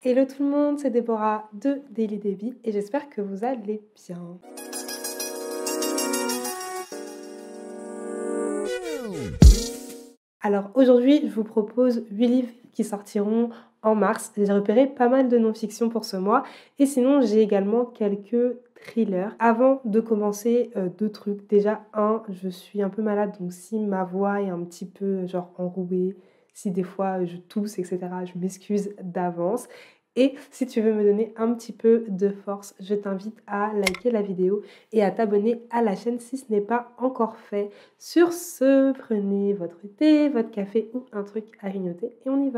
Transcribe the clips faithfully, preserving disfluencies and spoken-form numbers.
Hello tout le monde, c'est Déborah de Daily Debbie et j'espère que vous allez bien. Alors aujourd'hui, je vous propose huit livres qui sortiront en mars. J'ai repéré pas mal de non-fiction pour ce mois et sinon j'ai également quelques thrillers. Avant de commencer, euh, deux trucs. Déjà, un, je suis un peu malade, donc si ma voix est un petit peu genre enrouée, si des fois je tousse, et cetera, je m'excuse d'avance. Et si tu veux me donner un petit peu de force, je t'invite à liker la vidéo et à t'abonner à la chaîne si ce n'est pas encore fait. Sur ce, prenez votre thé, votre café ou un truc à grignoter et on y va.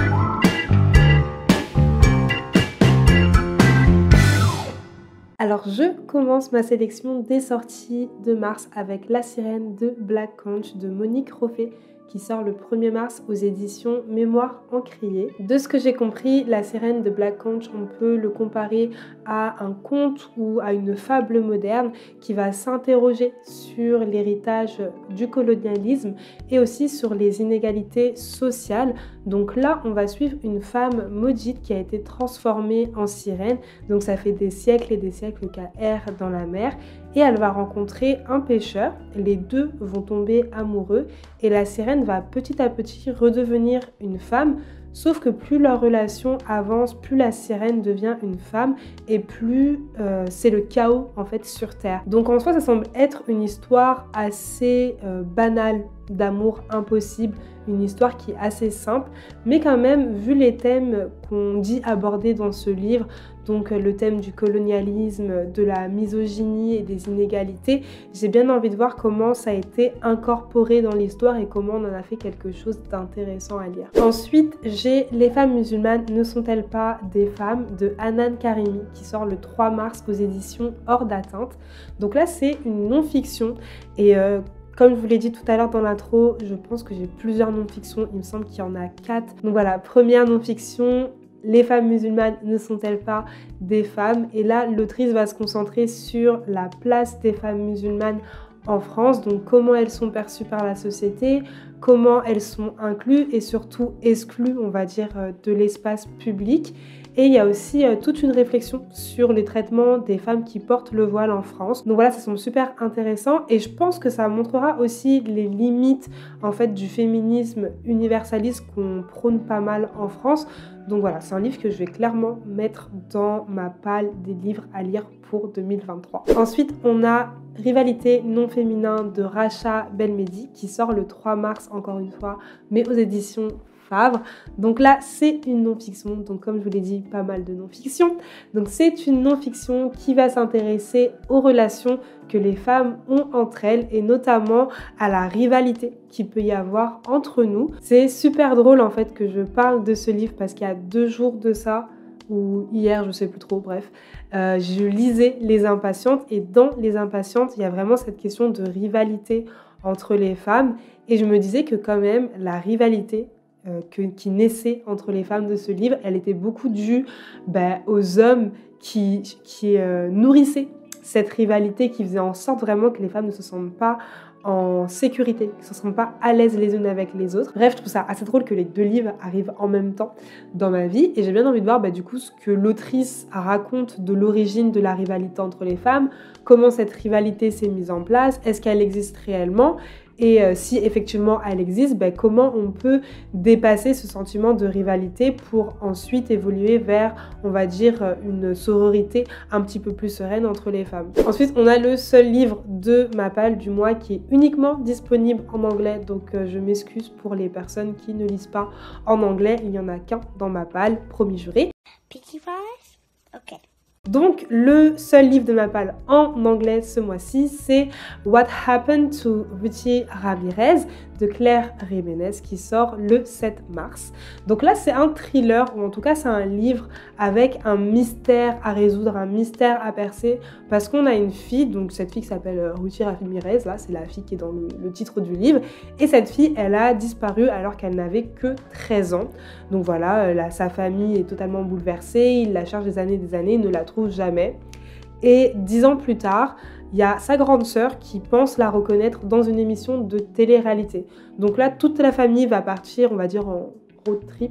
Alors je commence ma sélection des sorties de mars avec La Sirène de Black Conch de Monique Roffé, qui sort le premier mars aux éditions Mémoire Encrier. De ce que j'ai compris, La Sirène de Black Conch, on peut le comparer à un conte ou à une fable moderne qui va s'interroger sur l'héritage du colonialisme et aussi sur les inégalités sociales. Donc là, on va suivre une femme maudite qui a été transformée en sirène. Donc ça fait des siècles et des siècles qu'elle erre dans la mer. Et elle va rencontrer un pêcheur, les deux vont tomber amoureux et la sirène va petit à petit redevenir une femme, sauf que plus leur relation avance, plus la sirène devient une femme et plus euh, c'est le chaos en fait sur Terre. Donc en soi ça semble être une histoire assez euh, banale d'amour impossible, une histoire qui est assez simple, mais quand même vu les thèmes qu'on dit aborder dans ce livre, donc le thème du colonialisme, de la misogynie et des inégalités, j'ai bien envie de voir comment ça a été incorporé dans l'histoire et comment on en a fait quelque chose d'intéressant à lire. Ensuite, j'ai Les femmes musulmanes ne sont-elles pas des femmes de Hanan Karimi qui sort le trois mars aux éditions Hors d'atteinte. Donc là, c'est une non-fiction et euh, comme je vous l'ai dit tout à l'heure dans l'intro, je pense que j'ai plusieurs non-fictions, il me semble qu'il y en a quatre. Donc voilà, première non-fiction, les femmes musulmanes ne sont-elles pas des femmes? Et là, l'autrice va se concentrer sur la place des femmes musulmanes en France, donc comment elles sont perçues par la société, comment elles sont incluses et surtout exclues, on va dire, de l'espace public. Et il y a aussi euh, toute une réflexion sur les traitements des femmes qui portent le voile en France. Donc voilà, ça semble super intéressant et je pense que ça montrera aussi les limites en fait du féminisme universaliste qu'on prône pas mal en France. Donc voilà, c'est un livre que je vais clairement mettre dans ma palle des livres à lire pour deux mille vingt-trois. Ensuite, on a Rivalité non féminin de Racha Belmedi qui sort le trois mars encore une fois, mais aux éditions Favre. Donc là, c'est une non-fiction. Donc comme je vous l'ai dit, pas mal de non-fiction. Donc c'est une non-fiction qui va s'intéresser aux relations que les femmes ont entre elles et notamment à la rivalité qu'il peut y avoir entre nous. C'est super drôle en fait que je parle de ce livre parce qu'il y a deux jours de ça, ou hier, je sais plus trop, bref, euh, je lisais Les Impatientes et dans Les Impatientes, il y a vraiment cette question de rivalité entre les femmes et je me disais que quand même la rivalité euh, que, qui naissait entre les femmes de ce livre, elle était beaucoup due bah, aux hommes qui, qui euh, nourrissaient cette rivalité, qui faisait en sorte vraiment que les femmes ne se sentent pas en sécurité, qui ne se sentent pas à l'aise les unes avec les autres. Bref, je trouve ça assez drôle que les deux livres arrivent en même temps dans ma vie et j'ai bien envie de voir bah, du coup ce que l'autrice raconte de l'origine de la rivalité entre les femmes, comment cette rivalité s'est mise en place, est-ce qu'elle existe réellement et euh, si effectivement elle existe, bah, comment on peut dépasser ce sentiment de rivalité pour ensuite évoluer vers, on va dire, une sororité un petit peu plus sereine entre les femmes. Ensuite, on a le seul livre de ma palle du mois qui est uniquement disponible en anglais, donc euh, je m'excuse pour les personnes qui ne lisent pas en anglais, il n'y en a qu'un dans ma palle, promis juré. Picky Fries? Ok. Donc le seul livre de ma palle en anglais ce mois-ci, c'est What Happened to Ruthie Ramirez de Claire Jiménez qui sort le sept mars. Donc là c'est un thriller, ou en tout cas c'est un livre avec un mystère à résoudre, un mystère à percer, parce qu'on a une fille, donc cette fille qui s'appelle Ruthie Ramirez, là c'est la fille qui est dans le, le titre du livre, et cette fille elle a disparu alors qu'elle n'avait que treize ans. Donc voilà, là, sa famille est totalement bouleversée, il la cherche des années et des années, il ne la trouve jamais. Et dix ans plus tard, il y a sa grande sœur qui pense la reconnaître dans une émission de télé-réalité. Donc là, toute la famille va partir, on va dire, en road trip,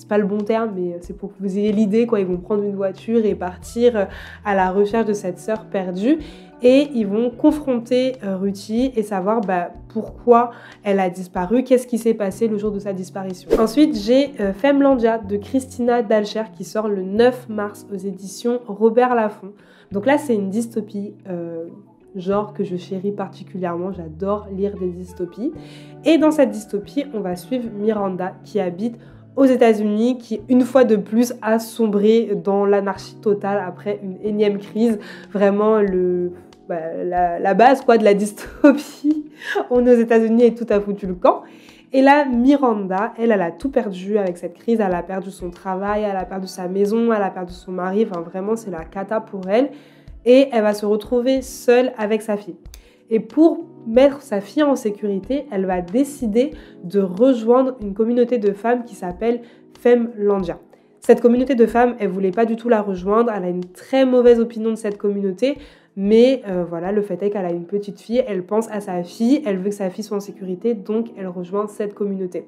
c'est pas le bon terme, mais c'est pour que vous ayez l'idée, quoi. Ils vont prendre une voiture et partir à la recherche de cette sœur perdue. Et ils vont confronter euh, Ruthie et savoir bah, pourquoi elle a disparu, qu'est-ce qui s'est passé le jour de sa disparition. Ensuite, j'ai euh, Femlandia de Christina Dahlscher qui sort le neuf mars aux éditions Robert Laffont. Donc là, c'est une dystopie, euh, genre que je chéris particulièrement, j'adore lire des dystopies. Et dans cette dystopie, on va suivre Miranda qui habite aux États-Unis, qui une fois de plus a sombré dans l'anarchie totale après une énième crise. Vraiment le... Bah, la, la base quoi, de la dystopie. On est aux États-Unis et tout a foutu le camp. Et là, Miranda, elle, elle a tout perdu avec cette crise. Elle a perdu son travail, elle a perdu sa maison, elle a perdu son mari. Enfin, vraiment, c'est la cata pour elle. Et elle va se retrouver seule avec sa fille. Et pour mettre sa fille en sécurité, elle va décider de rejoindre une communauté de femmes qui s'appelle Femlandia. Cette communauté de femmes, elle voulait pas du tout la rejoindre. Elle a une très mauvaise opinion de cette communauté. Mais euh, voilà, le fait est qu'elle a une petite fille, elle pense à sa fille, elle veut que sa fille soit en sécurité, donc elle rejoint cette communauté.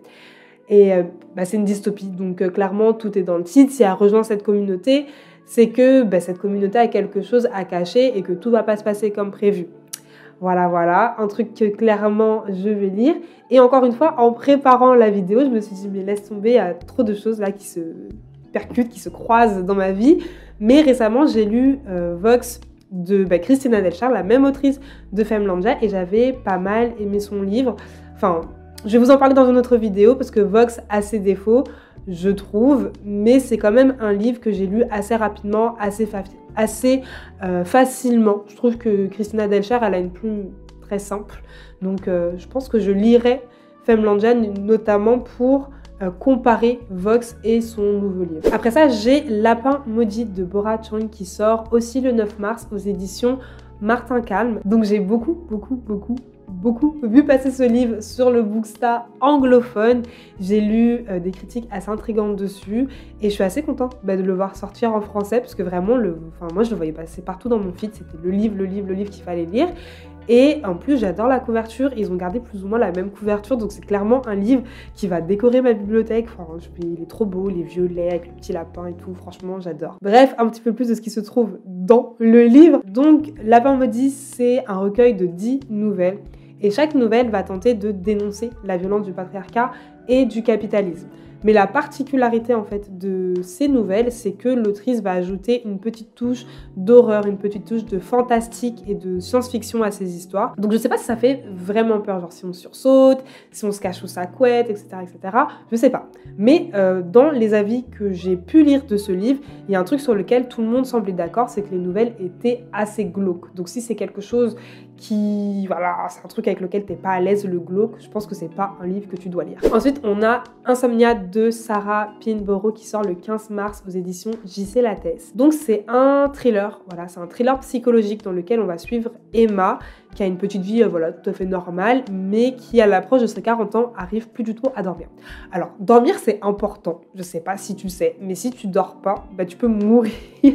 Et euh, bah, c'est une dystopie, donc euh, clairement tout est dans le titre. Si elle rejoint cette communauté, c'est que bah, cette communauté a quelque chose à cacher et que tout va pas se passer comme prévu. Voilà, voilà, un truc que clairement je vais lire. Et encore une fois, en préparant la vidéo, je me suis dit, mais laisse tomber, il y a trop de choses là qui se percutent, qui se croisent dans ma vie. Mais récemment, j'ai lu euh, Vox de bah, Christina Dahlscher, la même autrice de Femlandia, et j'avais pas mal aimé son livre. Enfin, je vais vous en parler dans une autre vidéo parce que Vox a ses défauts, je trouve, mais c'est quand même un livre que j'ai lu assez rapidement, assez, fa assez euh, facilement. Je trouve que Christina Dahlscher, elle a une plume très simple, donc euh, je pense que je lirai Femlandia notamment pour euh, comparer Vox et son nouveau livre. Après ça, j'ai Lapin maudit de Bora Chang qui sort aussi le neuf mars aux éditions Martin Calme. Donc j'ai beaucoup, beaucoup, beaucoup, beaucoup vu passer ce livre sur le Booksta anglophone. J'ai lu euh, des critiques assez intrigantes dessus et je suis assez contente bah, de le voir sortir en français parce que vraiment, le, enfin, moi je le voyais passer partout dans mon feed. C'était le livre, le livre, le livre qu'il fallait lire. Et en plus, j'adore la couverture. Ils ont gardé plus ou moins la même couverture. Donc, c'est clairement un livre qui va décorer ma bibliothèque. Enfin, il est trop beau, les violets avec le petit lapin et tout. Franchement, j'adore. Bref, un petit peu plus de ce qui se trouve dans le livre. Donc, Lapin maudit, c'est un recueil de dix nouvelles. Et chaque nouvelle va tenter de dénoncer la violence du patriarcat et du capitalisme. Mais la particularité en fait de ces nouvelles, c'est que l'autrice va ajouter une petite touche d'horreur, une petite touche de fantastique et de science-fiction à ces histoires. Donc je sais pas si ça fait vraiment peur, genre si on sursaute, si on se cache sous sa couette, et cetera, et cetera. Je sais pas. Mais euh, dans les avis que j'ai pu lire de ce livre, il y a un truc sur lequel tout le monde semblait d'accord, c'est que les nouvelles étaient assez glauques. Donc si c'est quelque chose qui, voilà, c'est un truc avec lequel t'es pas à l'aise, le glauque, je pense que c'est pas un livre que tu dois lire. Ensuite, on a Insomnia de Sarah Pinborough qui sort le quinze mars aux éditions J C Lattès. Donc c'est un thriller, voilà, c'est un thriller psychologique dans lequel on va suivre Emma qui a une petite vie euh, voilà, tout à fait normale, mais qui à l'approche de ses quarante ans arrive plus du tout à dormir. Alors, dormir c'est important, je sais pas si tu sais, mais si tu dors pas, bah tu peux mourir.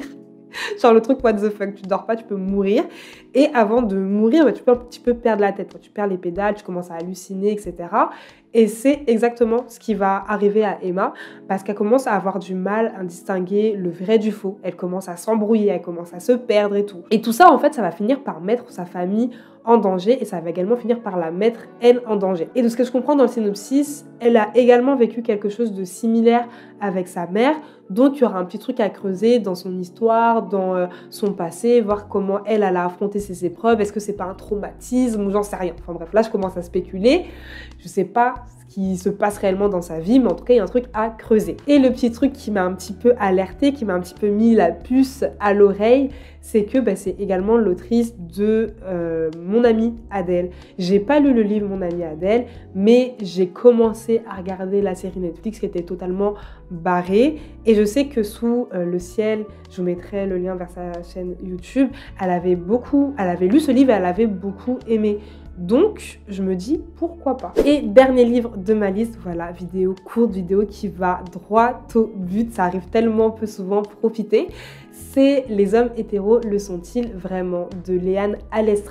Genre le truc what the fuck, tu dors pas, tu peux mourir. Et avant de mourir, bah, tu peux un petit peu perdre la tête. Tu perds les pédales, tu commences à halluciner, et cetera. Et c'est exactement ce qui va arriver à Emma parce qu'elle commence à avoir du mal à distinguer le vrai du faux. Elle commence à s'embrouiller, elle commence à se perdre et tout. Et tout ça, en fait, ça va finir par mettre sa famille en danger et ça va également finir par la mettre, elle, en danger. Et de ce que je comprends dans le synopsis, elle a également vécu quelque chose de similaire avec sa mère. Donc, il y aura un petit truc à creuser dans son histoire, dans euh, son passé, voir comment elle, elle a affronté ses épreuves. Est-ce que c'est pas un traumatisme ou j'en sais rien. Enfin bref, là, je commence à spéculer. Je sais pas ce qui se passe réellement dans sa vie, mais en tout cas, il y a un truc à creuser. Et le petit truc qui m'a un petit peu alertée, qui m'a un petit peu mis la puce à l'oreille, c'est que bah, c'est également l'autrice de euh, Mon amie Adèle. J'ai pas lu le livre Mon amie Adèle, mais j'ai commencé à regarder la série Netflix qui était totalement barrée. Et je sais que sous euh, le ciel, je vous mettrai le lien vers sa chaîne YouTube, elle avait beaucoup, elle avait lu ce livre et elle avait beaucoup aimé. Donc, je me dis, pourquoi pas. Et dernier livre de ma liste, voilà, vidéo courte, vidéo qui va droit au but, ça arrive tellement peu souvent, profitez. C'est Les hommes hétéros le sont-ils vraiment de Léane Alestra,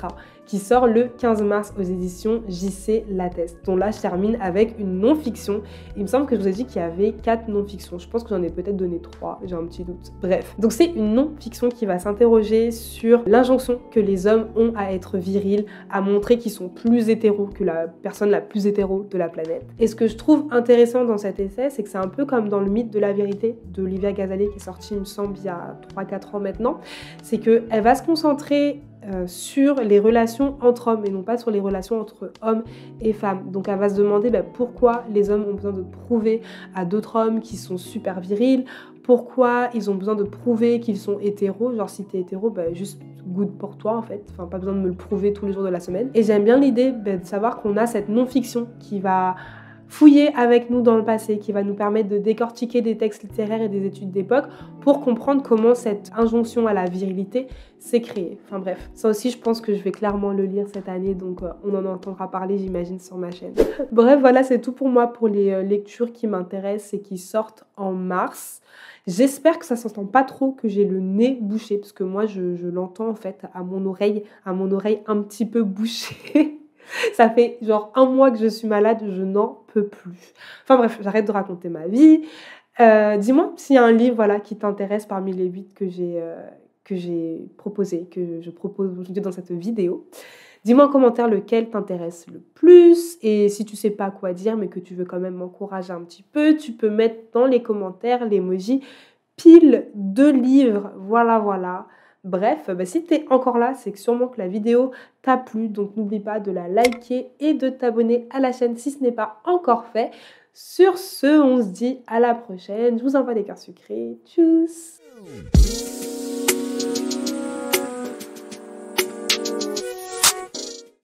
qui sort le quinze mars aux éditions J C Lattès. Donc là, je termine avec une non-fiction. Il me semble que je vous ai dit qu'il y avait quatre non-fictions. Je pense que j'en ai peut-être donné trois, j'ai un petit doute. Bref, donc c'est une non-fiction qui va s'interroger sur l'injonction que les hommes ont à être virils, à montrer qu'ils sont plus hétéros que la personne la plus hétéro de la planète. Et ce que je trouve intéressant dans cet essai, c'est que c'est un peu comme dans le mythe de la vérité d'Olivia Gazalier qui est sorti, il me semble, il y a trois quatre ans maintenant. C'est qu'elle va se concentrer Euh, sur les relations entre hommes et non pas sur les relations entre hommes et femmes. Donc elle va se demander bah, pourquoi les hommes ont besoin de prouver à d'autres hommes qu'ils sont super virils, pourquoi ils ont besoin de prouver qu'ils sont hétéros, genre si t'es hétéro, bah, juste good pour toi en fait, enfin pas besoin de me le prouver tous les jours de la semaine. Et j'aime bien l'idée bah, de savoir qu'on a cette non-fiction qui va fouiller avec nous dans le passé, qui va nous permettre de décortiquer des textes littéraires et des études d'époque pour comprendre comment cette injonction à la virilité s'est créée. Enfin bref, ça aussi je pense que je vais clairement le lire cette année, donc euh, on en entendra parler j'imagine sur ma chaîne. Bref, voilà, c'est tout pour moi pour les euh, lectures qui m'intéressent et qui sortent en mars. J'espère que ça s'entend pas trop, que j'ai le nez bouché, parce que moi je, je l'entends en fait à mon oreille, à mon oreille un petit peu bouchée. Ça fait genre un mois que je suis malade, je n'en peux plus. Enfin bref, j'arrête de raconter ma vie. Euh, dis-moi s'il y a un livre voilà, qui t'intéresse parmi les huit que j'ai euh, que j'ai proposé, que je propose aujourd'hui dans cette vidéo. Dis-moi en commentaire lequel t'intéresse le plus. Et si tu sais pas quoi dire, mais que tu veux quand même m'encourager un petit peu, tu peux mettre dans les commentaires l'emoji pile de livres. Voilà, voilà. Bref, bah si t'es encore là, c'est que sûrement que la vidéo t'a plu, donc n'oublie pas de la liker et de t'abonner à la chaîne si ce n'est pas encore fait. Sur ce, on se dit à la prochaine. Je vous envoie des cœurs sucrés. Tchuss!